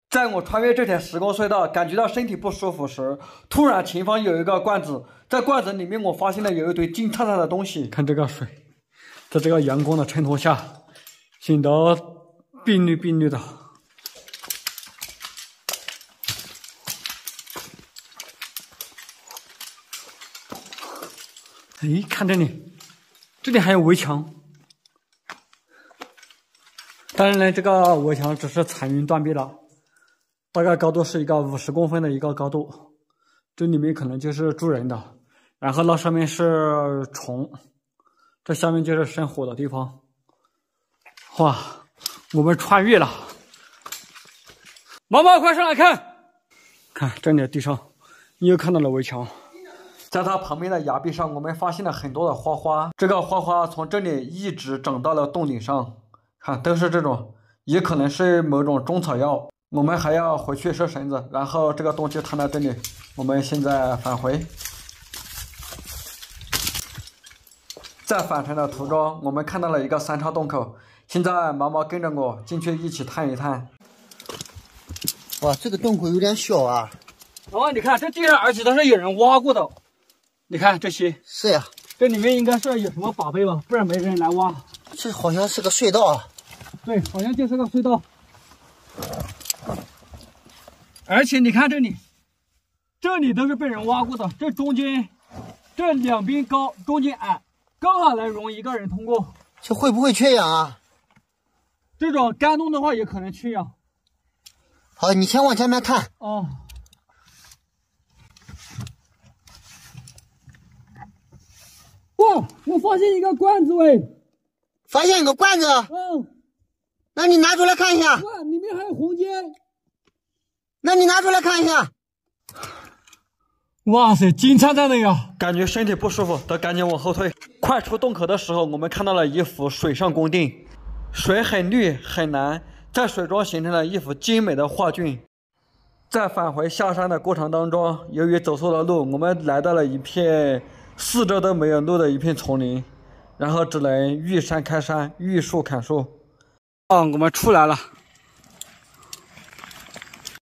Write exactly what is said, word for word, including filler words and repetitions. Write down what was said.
在我穿越这条时光隧道，感觉到身体不舒服时，突然前方有一个罐子，在罐子里面我发现了有一堆金灿灿的东西。看这个水，在这个阳光的衬托下，显得碧绿碧绿的。哎，看这里，这里还有围墙。当然呢，这个围墙只是残垣断壁了。 大概高度是一个五十公分的一个高度，这里面可能就是住人的，然后那上面是虫，这下面就是生火的地方。哇，我们穿越了！毛毛，快上来看！看这里的地上，你又看到了围墙，在它旁边的崖壁上，我们发现了很多的花花，这个花花从这里一直长到了洞顶上，看都是这种，也可能是某种中草药。 我们还要回去设绳子，然后这个洞就摊在这里。我们现在返回，在返程的途中，我们看到了一个三叉洞口。现在毛毛跟着我进去一起探一探。 哇，这个洞口有点小啊！ 毛毛，你看这地上，而且都是有人挖过的。你看这些， 是呀， 这里面应该是有什么宝贝吧，不然没人来挖。 这好像是个隧道啊。 对，好像就是个隧道。 而且你看这里，这里都是被人挖过的，这中间，这两边高，中间矮，刚好能容一个人通过。 这会不会缺氧啊？ 这种干洞的话也可能缺氧。 好，你先往前面看。 哦。哇，我发现一个罐子喂！ 发现一个罐子。 嗯。 那你拿出来看一下。 哇，里面还有红尖。 那你拿出来看一下。 哇塞，金灿灿的呀！感觉身体不舒服，得赶紧往后退。快出洞口的时候，我们看到了一幅水上宫殿，水很绿很蓝，在水中形成了一幅精美的画卷。在返回下山的过程当中，由于走错了路，我们来到了一片四周都没有路的一片丛林，然后只能遇山开山，遇树砍树。啊，我们出来了。